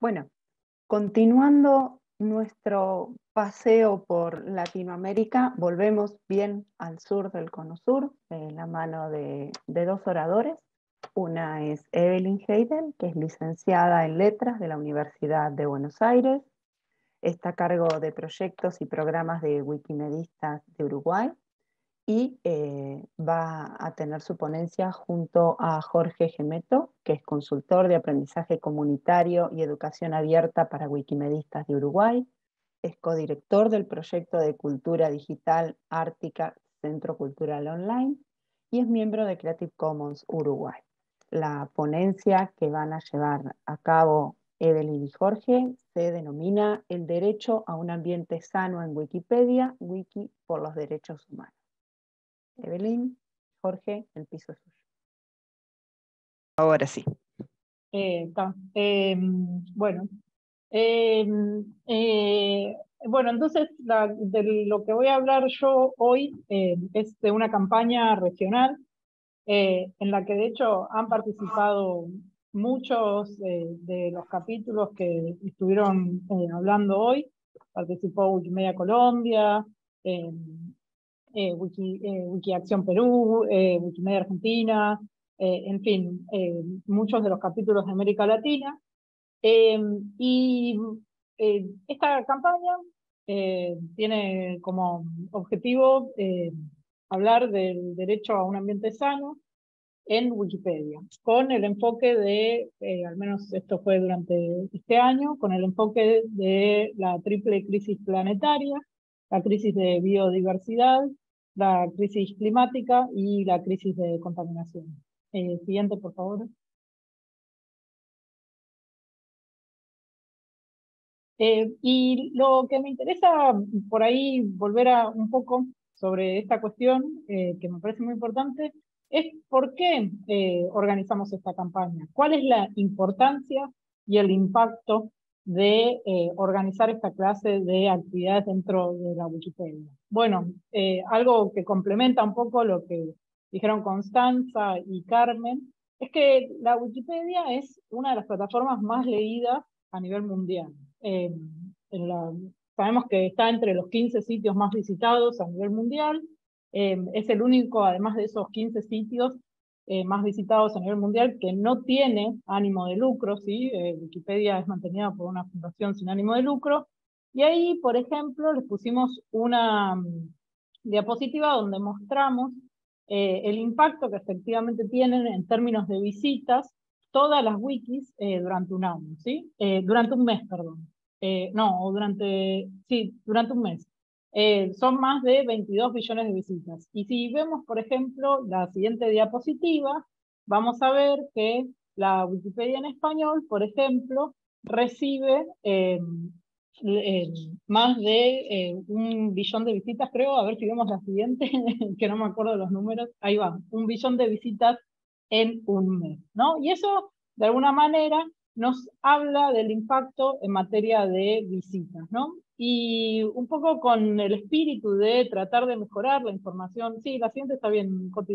Bueno, continuando nuestro paseo por Latinoamérica, volvemos bien al sur del Cono Sur, de la mano de dos oradores. Una es Evelyn Heidel, que es licenciada en Letras de la Universidad de Buenos Aires. Está a cargo de proyectos y programas de Wikimedistas de Uruguay y va a tener su ponencia junto a Jorge Gemeto, que es consultor de aprendizaje comunitario y educación abierta para Wikimedistas de Uruguay, es codirector del proyecto de cultura digital Ártica Centro Cultural Online y es miembro de Creative Commons Uruguay. La ponencia que van a llevar a cabo Evelyn y Jorge se denomina El derecho a un ambiente sano en Wikipedia, Wiki por los derechos humanos. Evelyn, Jorge, el piso es suyo. Ahora sí. Bueno, eh, bueno, entonces de lo que voy a hablar yo hoy es de una campaña regional en la que de hecho han participado muchos de los capítulos que estuvieron hablando hoy. Participó Wikimedia Colombia, Wikiacción Perú, Wikimedia Argentina, en fin, muchos de los capítulos de América Latina. Y esta campaña tiene como objetivo hablar del derecho a un ambiente sano en Wikipedia, con el enfoque de, al menos esto fue durante este año, con el enfoque de la triple crisis planetaria, la crisis de biodiversidad, la crisis climática y la crisis de contaminación. Siguiente, por favor. Y lo que me interesa por ahí volver a un poco sobre esta cuestión, que me parece muy importante, es por qué organizamos esta campaña. ¿Cuál es la importancia y el impacto de organizar esta clase de actividades dentro de la Wikipedia? Bueno, algo que complementa un poco lo que dijeron Constanza y Carmen, es que la Wikipedia es una de las plataformas más leídas a nivel mundial. Eh, Sabemos que está entre los 15 sitios más visitados a nivel mundial. Es el único, además de esos 15 sitios más visitados a nivel mundial, que no tiene ánimo de lucro, ¿sí? Wikipedia es mantenida por una fundación sin ánimo de lucro. Y ahí, por ejemplo, les pusimos una diapositiva donde mostramos el impacto que efectivamente tienen en términos de visitas todas las wikis durante un año, ¿sí? Durante un mes, perdón. No, o durante un mes. Son más de 22 billones de visitas. Y si vemos, por ejemplo, la siguiente diapositiva, vamos a ver que la Wikipedia en español, por ejemplo, recibe más de 1 billón de visitas, creo. A ver si vemos la siguiente, que no me acuerdo de los números. Ahí va, 1 billón de visitas en un mes, ¿no? Y eso, de alguna manera, nos habla del impacto en materia de visitas, ¿no? Y un poco con el espíritu de tratar de mejorar la información, sí, la siguiente está bien, Coti.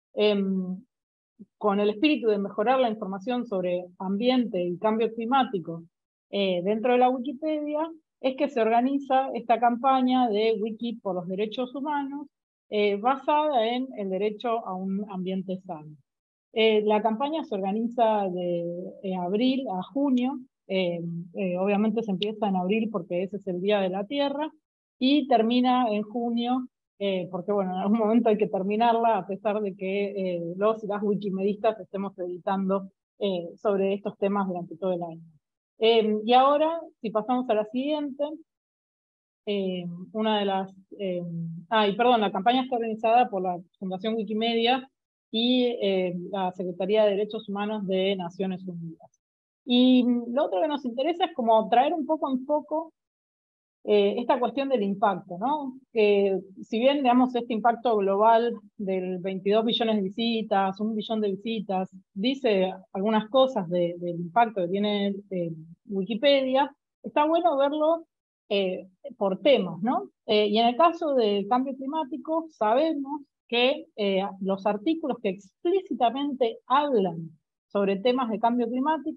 Con el espíritu de mejorar la información sobre ambiente y cambio climático dentro de la Wikipedia, es que se organiza esta campaña de Wiki por los derechos humanos basada en el derecho a un ambiente sano. La campaña se organiza de abril a junio. Obviamente se empieza en abril porque ese es el Día de la Tierra y termina en junio porque bueno, en algún momento hay que terminarla a pesar de que los y las wikimedistas estemos editando sobre estos temas durante todo el año. Y ahora, si pasamos a la siguiente, una de las... y perdón, la campaña está organizada por la Fundación Wikimedia y la Secretaría de Derechos Humanos de Naciones Unidas. Y lo otro que nos interesa es como traer un poco en foco esta cuestión del impacto, ¿no? Que si bien, digamos, este impacto global del 22 billones de visitas, 1 billón de visitas, dice algunas cosas del impacto que tiene Wikipedia, está bueno verlo por temas, ¿no? Y en el caso del cambio climático, sabemos que los artículos que explícitamente hablan sobre temas de cambio climático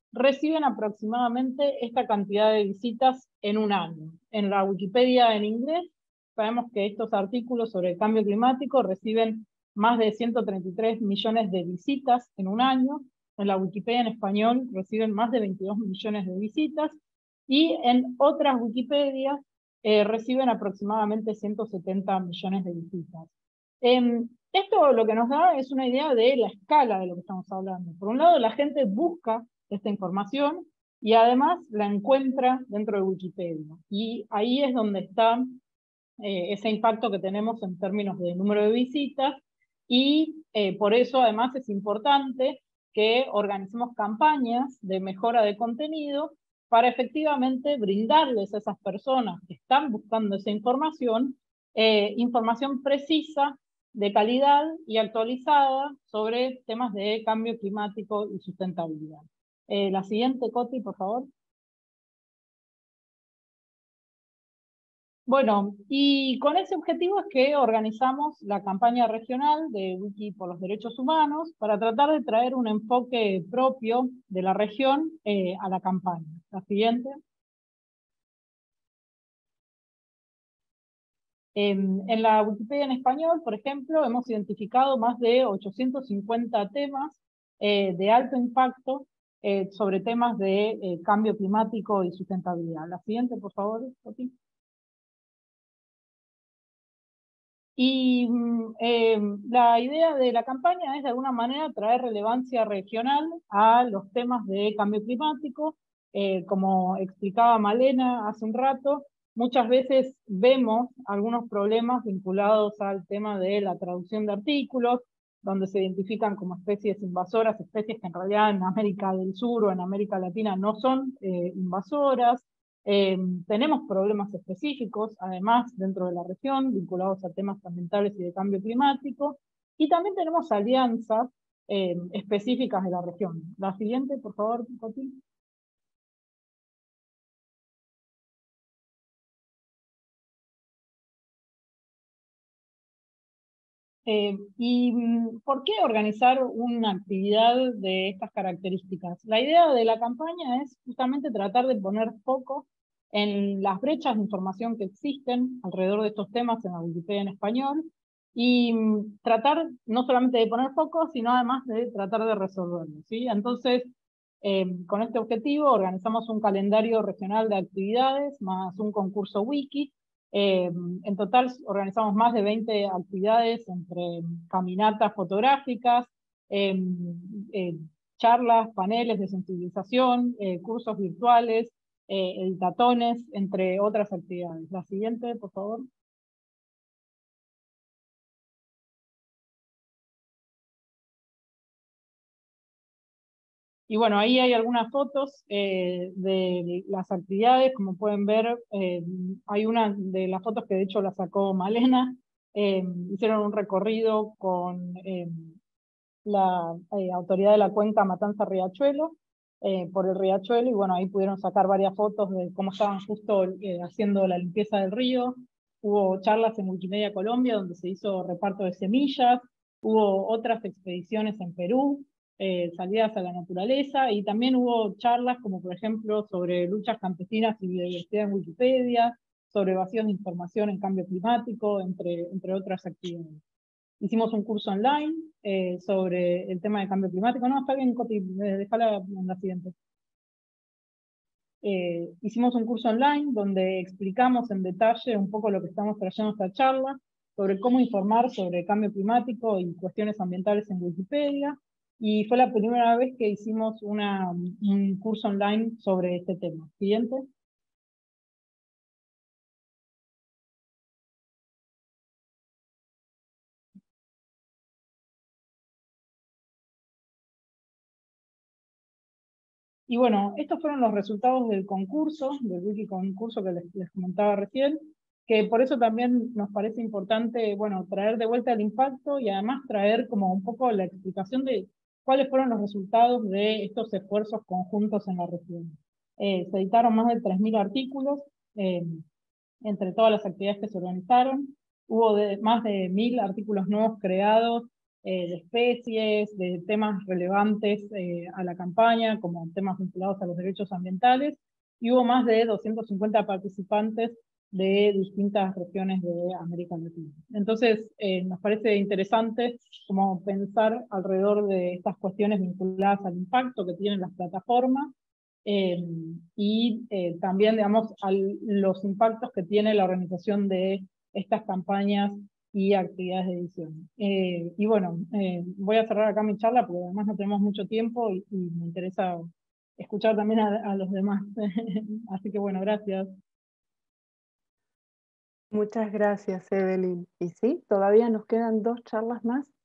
reciben aproximadamente esta cantidad de visitas en un año. En la Wikipedia en inglés, sabemos que estos artículos sobre el cambio climático reciben más de 133 millones de visitas en un año. En la Wikipedia en español reciben más de 22 millones de visitas. Y en otras Wikipedias reciben aproximadamente 170 millones de visitas. Esto lo que nos da es una idea de la escala de lo que estamos hablando. Por un lado, la gente busca esta información y además la encuentra dentro de Wikipedia. Y ahí es donde está ese impacto que tenemos en términos de número de visitas, y por eso además es importante que organicemos campañas de mejora de contenido para efectivamente brindarles a esas personas que están buscando esa información, información precisa, de calidad y actualizada sobre temas de cambio climático y sustentabilidad. La siguiente, Coti, por favor. Bueno, y con ese objetivo es que organizamos la campaña regional de Wiki por los Derechos Humanos para tratar de traer un enfoque propio de la región a la campaña. La siguiente. En la Wikipedia en español, por ejemplo, hemos identificado más de 850 temas de alto impacto sobre temas de cambio climático y sustentabilidad. La siguiente, por favor, Coti. Y la idea de la campaña es de alguna manera traer relevancia regional a los temas de cambio climático. Como explicaba Malena hace un rato, muchas veces vemos algunos problemas vinculados al tema de la traducción de artículos, donde se identifican como especies invasoras, especies que en realidad en América del Sur o en América Latina no son invasoras. Tenemos problemas específicos, además, dentro de la región, vinculados a temas ambientales y de cambio climático, y también tenemos alianzas específicas de la región. La siguiente, por favor, Coti. ¿Y por qué organizar una actividad de estas características? La idea de la campaña es justamente tratar de poner foco en las brechas de información que existen alrededor de estos temas en la Wikipedia en español, y tratar no solamente de poner foco, sino además de tratar de resolverlo, ¿sí? Entonces, con este objetivo organizamos un calendario regional de actividades más un concurso wiki. En total organizamos más de 20 actividades entre caminatas fotográficas, eh, eh, charlas, paneles de sensibilización, cursos virtuales, editatones, entre otras actividades. La siguiente, por favor. Y bueno, ahí hay algunas fotos de las actividades, como pueden ver, hay una de las fotos que de hecho la sacó Malena. Hicieron un recorrido con la autoridad de la cuenca Matanza-Riachuelo, por el riachuelo, y bueno, ahí pudieron sacar varias fotos de cómo estaban justo haciendo la limpieza del río. Hubo charlas en Wikimedia Colombia, donde se hizo reparto de semillas. Hubo otras expediciones en Perú, salidas a la naturaleza, y también hubo charlas como por ejemplo sobre luchas campesinas y biodiversidad en Wikipedia, sobre vacíos de información en cambio climático, entre otras actividades. Hicimos un curso online sobre el tema de cambio climático. No, está bien, Coti, déjala en la siguiente. Hicimos un curso online donde explicamos en detalle un poco lo que estamos trayendo a esta charla, sobre cómo informar sobre cambio climático y cuestiones ambientales en Wikipedia, y fue la primera vez que hicimos un curso online sobre este tema. Siguiente. Y bueno, estos fueron los resultados del concurso, del wiki concurso que les comentaba recién, que por eso también nos parece importante, bueno, traer de vuelta el impacto y además traer como un poco la explicación de cuáles fueron los resultados de estos esfuerzos conjuntos en la región. Se editaron más de 3.000 artículos entre todas las actividades que se organizaron. Hubo más de 1.000 artículos nuevos creados de especies, de temas relevantes a la campaña, como temas vinculados a los derechos ambientales, y hubo más de 250 participantes de distintas regiones de América Latina. Entonces, nos parece interesante como pensar alrededor de estas cuestiones vinculadas al impacto que tienen las plataformas, y también, digamos, a los impactos que tiene la organización de estas campañas y actividades de edición. Y bueno, voy a cerrar acá mi charla porque además no tenemos mucho tiempo y me interesa escuchar también a los demás. Así que bueno, gracias. Muchas gracias, Evelyn. Y sí, todavía nos quedan 2 charlas más